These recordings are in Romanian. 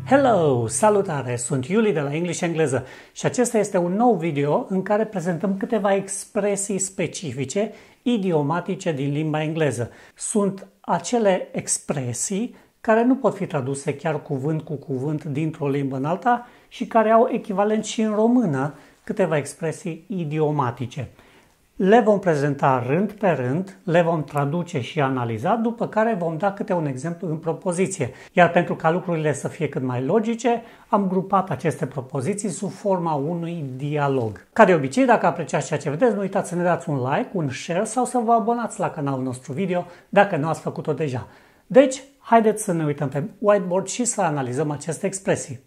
Hello! Salutare! Sunt Iuli de la English Engleză și acesta este un nou video în care prezentăm câteva expresii specifice idiomatice din limba engleză. Sunt acele expresii care nu pot fi traduse chiar cuvânt cu cuvânt dintr-o limbă în alta și care au echivalent și în română câteva expresii idiomatice. Le vom prezenta rând pe rând, le vom traduce și analiza, după care vom da câte un exemplu în propoziție. Iar pentru ca lucrurile să fie cât mai logice, am grupat aceste propoziții sub forma unui dialog. Ca de obicei, dacă apreciați ceea ce vedeți, nu uitați să ne dați un like, un share sau să vă abonați la canalul nostru video dacă nu ați făcut-o deja. Deci, haideți să ne uităm pe whiteboard și să analizăm aceste expresii.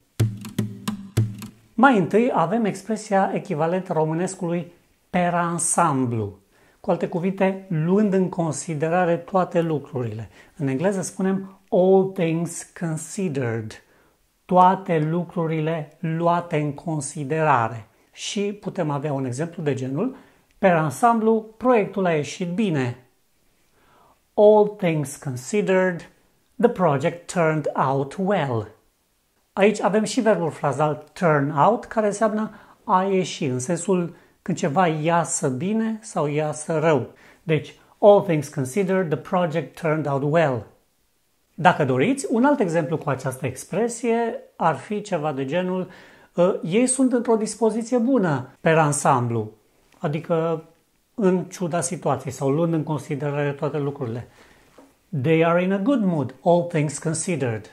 Mai întâi avem expresia echivalentă românescului per ansamblu. Cu alte cuvinte, luând în considerare toate lucrurile. În engleză spunem all things considered. Toate lucrurile luate în considerare. Și putem avea un exemplu de genul per ansamblu, proiectul a ieșit bine. All things considered, the project turned out well. Aici avem și verbul frazal turn out, care înseamnă a ieși, în sensul când ceva iasă bine sau iasă rău. Deci, all things considered, the project turned out well. Dacă doriți, un alt exemplu cu această expresie ar fi ceva de genul ei sunt într-o dispoziție bună per ansamblu, adică în ciuda situației sau luând în considerare toate lucrurile. They are in a good mood, all things considered.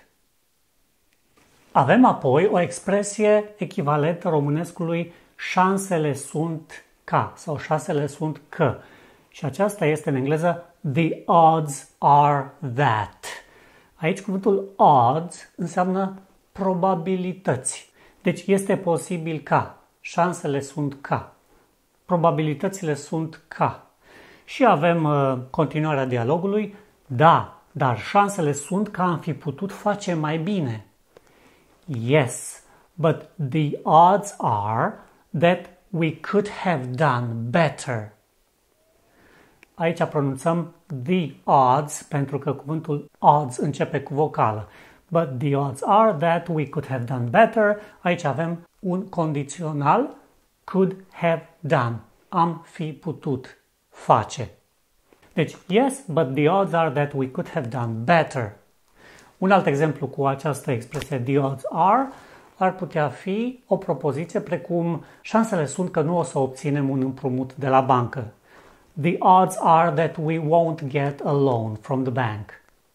Avem apoi o expresie echivalentă românescului șansele sunt ca sau șansele sunt că. Și aceasta este în engleză the odds are that. Aici cuvântul odds înseamnă probabilități. Deci este posibil ca. Șansele sunt ca. Probabilitățile sunt ca. Și avem continuarea dialogului. Da, dar șansele sunt că am fi putut face mai bine. Yes, but the odds are that we could have done better. Aici pronunțăm the odds pentru că cuvântul odds începe cu vocală. But the odds are that we could have done better. Aici avem un condițional, could have done. Am fi putut face. Deci, yes, but the odds are that we could have done better. Un alt exemplu cu această expresie the odds are ar putea fi o propoziție precum șansele sunt că nu o să obținem un împrumut de la bancă. The odds are that we won't get a loan from the bank.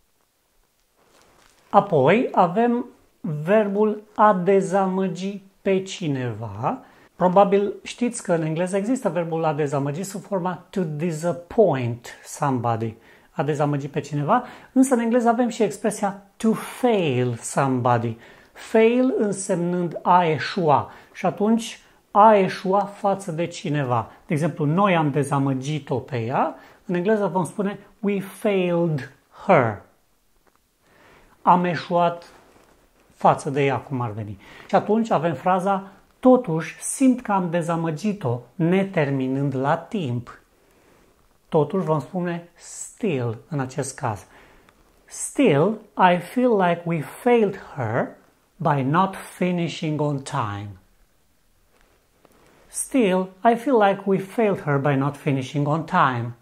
Apoi avem verbul a dezamăgi pe cineva. Probabil știți că în engleză există verbul a dezamăgi sub forma to disappoint somebody. A dezamăgi pe cineva, însă în engleză avem și expresia to fail somebody. Fail însemnând a eșua și atunci a eșua față de cineva. De exemplu, noi am dezamăgit-o pe ea, în engleză vom spune we failed her. Am eșuat față de ea, cum ar veni. Și atunci avem fraza totuși simt că am dezamăgit-o, neterminând la timp. Totuși vom spune still în acest caz. Still, I feel like we failed her by not finishing on time. Still, I feel like we failed her by not finishing on time.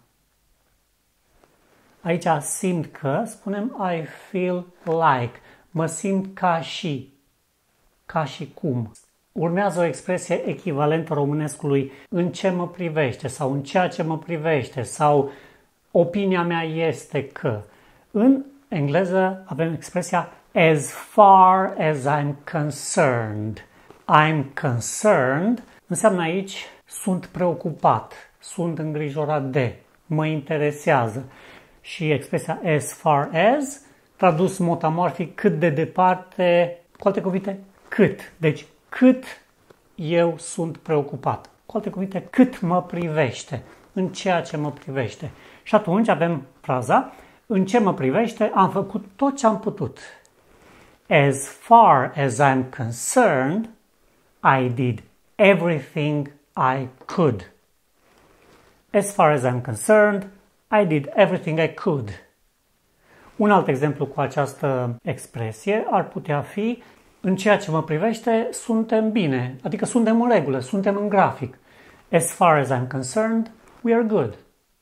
Aici simt că, spunem I feel like, mă simt ca și cum. Urmează o expresie echivalentă românescului în ce mă privește sau în ceea ce mă privește sau opinia mea este că. În engleză avem expresia as far as I'm concerned. I'm concerned înseamnă aici sunt preocupat, sunt îngrijorat de, mă interesează. Și expresia as far as, tradus motamorfic cât de departe, cu alte cuvinte, cât. Deci cât eu sunt preocupat. Cu alte cuvinte, cât mă privește, în ceea ce mă privește. Și atunci avem fraza, în ce mă privește, am făcut tot ce am putut. As far as I'm concerned, I did everything I could. As far as I'm concerned, I did everything I could. Un alt exemplu cu această expresie ar putea fi În ceea ce mă privește, suntem bine, adică suntem în regulă, suntem în grafic. As far as I'm concerned, we are good.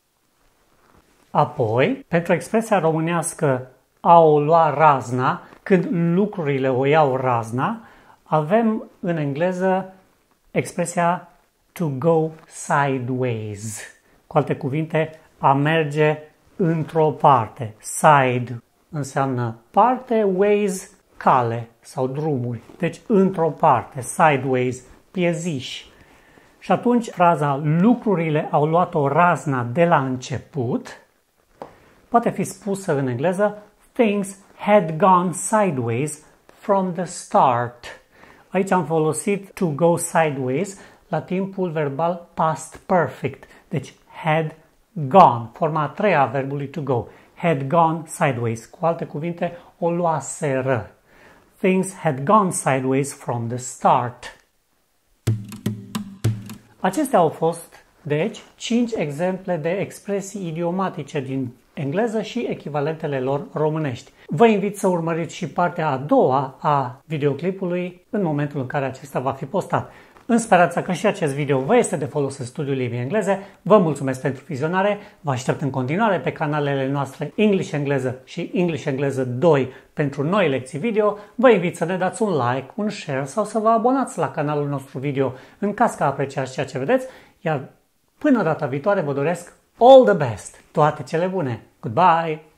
Apoi, pentru expresia românească a o lua razna, când lucrurile o iau razna, avem în engleză expresia to go sideways. Cu alte cuvinte, a merge într-o parte. Side înseamnă parte, ways, cale sau drumuri. Deci într-o parte, sideways, pieziș. Și atunci fraza lucrurile au luat-o razna de la început poate fi spusă în engleză things had gone sideways from the start. Aici am folosit to go sideways la timpul verbal past perfect. Deci had gone, forma a treia a verbului to go. Had gone sideways. Cu alte cuvinte, o luaseră. Things had gone sideways from the start. Acestea au fost, deci, 5 exemple de expresii idiomatice din engleză și echivalentele lor românești. Vă invit să urmăriți și partea a doua a videoclipului în momentul în care acesta va fi postat. În speranța că și acest video vă este de folos în studiul limbii engleze, vă mulțumesc pentru vizionare, vă aștept în continuare pe canalele noastre English Engleză și English Engleză 2 pentru noi lecții video. Vă invit să ne dați un like, un share sau să vă abonați la canalul nostru video în caz că apreciați ceea ce vedeți, iar până data viitoare vă doresc all the best, toate cele bune. Goodbye!